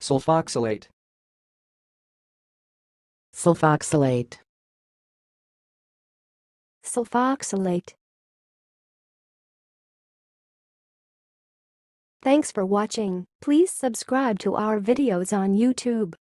sulphoxylate, sulphoxylate, sulphoxylate. Thanks for watching. Please subscribe to our videos on YouTube.